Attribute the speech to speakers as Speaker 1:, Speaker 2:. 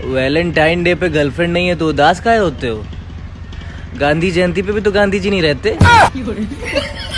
Speaker 1: Valentine day पे girlfriend नहीं है तो उदास काहे होते हो? गांधी जयंती पे भी तो गांधी जी नहीं रहते।